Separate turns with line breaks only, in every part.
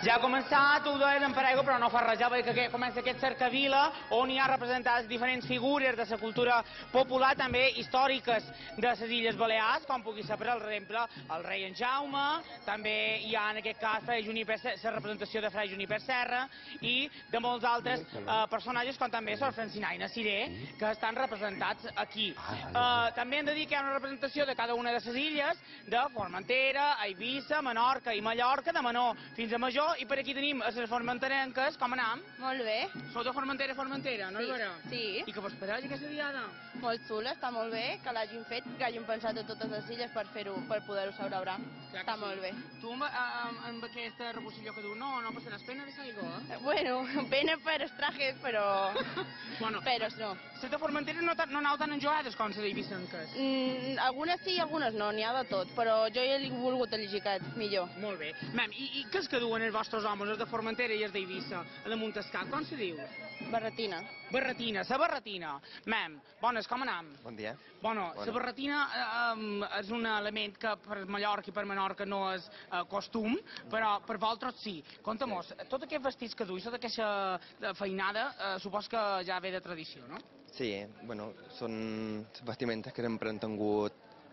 Ja ha començat, ho deia d'en Parego, però no fa res, ja veig que comença aquest cercavila on hi ha representades diferents figures de la cultura popular, també històriques de les Illes Balears, com pugui ser, per exemple, el rei en Jaume, també hi ha en aquest cas la representació de Fray Juniper Serra i de molts altres personatges, com també Sor Francinaina Siré, que estan representats aquí. També hem de dir que hi ha una representació de cada una de les illes, de Formentera, Eivissa, Menorca i Mallorca, de menor fins a major, i per aquí tenim les formenterenques. Com anam?
Molt bé.
Sou de Formentera, no és vera?
Sí.
I que vos pareix aquesta diada?
Molt xula, està molt bé, que l'hagin fet, que hagin pensat a totes les illes per poder-ho celebrar. Està molt bé.
Tu amb aquesta rebocilló que du, no passaràs pena de Saigó, eh?
Bueno, pena per els trajes, però... Però no.
Les de Formentera no anau tan enjoades com les d'Eivissenques?
Algunes sí i algunes no, n'hi ha de tot, però jo ja he volgut elegir aquest millor.
Molt bé. Mem, i què és que duen els vostres homes, els de Formentera i els d'Eivissa, a damunt el cap? Com se diu?
Barretina.
Barretina, la barretina. Mem, bones, com anam?
Bon dia.
Bueno, la barretina és un element que per Mallorca i per Menorca no és costum, però per vosaltres sí. Conta-mos, tot aquest vestits que duis, tota aquesta feinada, supos que ja ve de tradició, no?
Sí, bueno, són vestimentes que hem tingut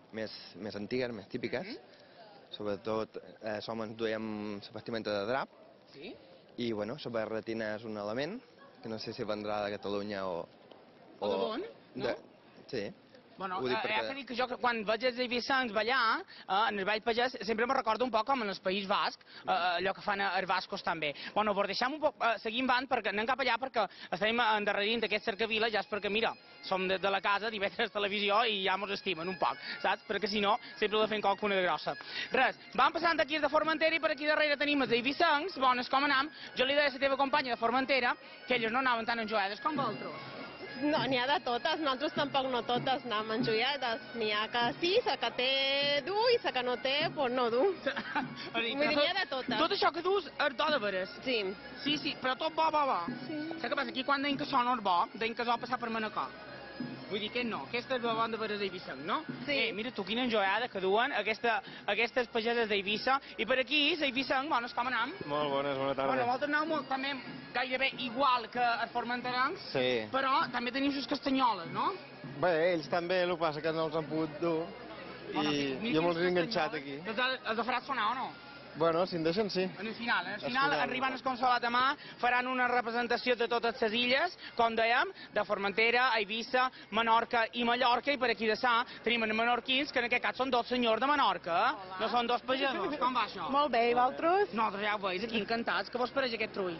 més antigues, més típiques. Sobretot, els homes duiem la vestimenta de drap.
Sí?
I, bueno, la barretina és un element que no sé si vendrà de Catalunya o...
O de Bon, no?
Sí.
Bueno, he de dir que jo quan veig els eivissencs ballar, en el ball pagès, sempre me recordo un poc com en el País Basc, allò que fan els bascos també. Bueno, però deixem un poc, seguim avant, perquè anem cap allà perquè estem endarrerint d'aquest cercavila, ja és perquè, mira, som de la casa, d'IV3 Televisió i ja mos estimen un poc, saps? Perquè si no, sempre ho de fent qualcuna de grossa. Res, vam passant aquí de Formentera i per aquí darrere tenim els eivissencs, bones com anam. Jo li deia a la teva companya de Formentera que elles no anaven tan enjoades com vosaltres.
No, n'hi ha de totes, nosaltres tampoc no totes anem enjoiades. N'hi ha que sí, la que té du i la que no té, doncs no du. Vull dir, n'hi ha de totes.
Tot això que dus és do de veres?
Sí.
Sí, però tot bo. Sí. Saps què passa? Aquí quan deien que això no és bo, deien que es va passar per Manacor. Vull dir que no, aquesta és la bona de veres d'Eivissenc, no?
Sí.
Mira tu quina enjoiada que duen aquestes pageses d'Eivissa. I per aquí, l'Eivissenc, bones, com anam?
Molt bones, bona tarda.
Bueno, vosaltres aneu també gairebé igual que els formenterencs,
Sí.
però també teniu les castanyoles, no?
Bé, ells també, el que passa que no els han pogut dur. I jo me'ls he enganxat aquí.
Els de faràs sonar o no?
Bueno, si en deixen, sí.
En el final, arribant al Consolat demà, faran una representació de totes les illes, com dèiem, de Formentera, Eivissa, Menorca i Mallorca, i per aquí de Sà tenim els menorquins, que en aquest cas són dos senyors de Menorca, no són dos pagesos. Com va això?
Molt bé, i vosaltres?
Nosaltres ja ho veus, aquí encantats. Què vos pareix aquest trull?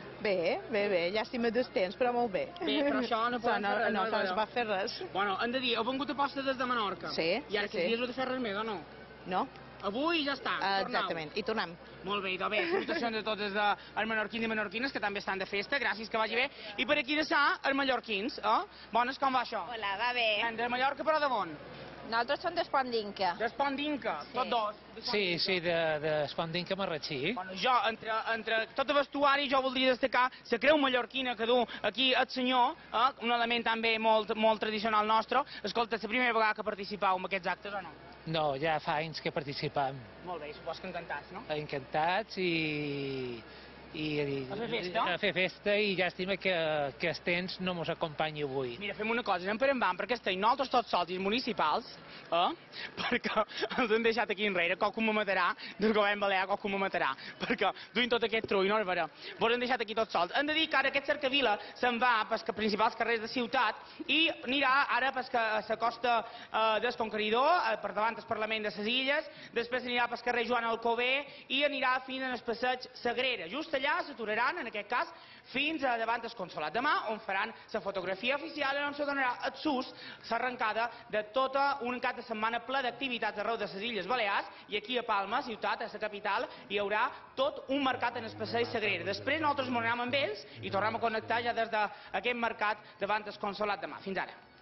Bé, llàstima dels temps, però molt bé.
Bé, però això no podem fer res.
No es va fer res.
Bueno, hem de dir, heu vengut a posta des de Menorca.
Sí.
I ara aquests dies heu de fer res més, o no?
No.
Avui ja està.
Exactament, i tornem.
Molt bé, idò, bé, salutacions a tots els menorquins i menorquines que també estan de festa, gràcies, que vagi bé. I per aquí de Sà, els mallorquins, Bones, com va això?
Hola, va bé.
De Mallorca, però de on?
Nosaltres som d'Espondinca.
D'Espondinca, tots dos.
Sí, d'Espondinca Marratxí.
Bueno, jo, entre tot el vestuari, jo voldria destacar la creu mallorquina que du aquí el senyor, un element també molt tradicional nostre. Escolta, és la primera vegada que participeu en aquests actes o no?
No, ja fa anys que participem.
Molt bé, supos que encantats, no?
Encantats
a fer festa?
A fer festa, i llàstima que el temps no mos acompanyi avui.
Mira, fem una cosa, anem per en van, perquè estem nosaltres tots sols i els municipals, perquè els han deixat aquí enrere, qualcú me matarà, del govern balear qualcú me matarà, perquè duint tot aquest trull, no és vera? Vos han deixat aquí tots sols. Hem de dir que ara aquest cercavila se'n va pels principals carrers de ciutat i anirà ara a la costa del Conqueridor, per davant del Parlament de les Illes, després anirà pel carrer Joan Alcover i anirà fins al passeig Sagrera. Just allà s'aturaran, en aquest cas, fins a davant del Consolat demà, on faran la fotografia oficial i on se donarà el sus, l'arrencada de tota un cap de setmana ple d'activitats arreu de les Illes Balears, i aquí a Palma, ciutat, a la capital, hi haurà tot un mercat en el passeig Sagrera. Després nosaltres ens anem amb ells i tornem a connectar ja des d'aquest mercat davant del Consolat demà. Fins ara.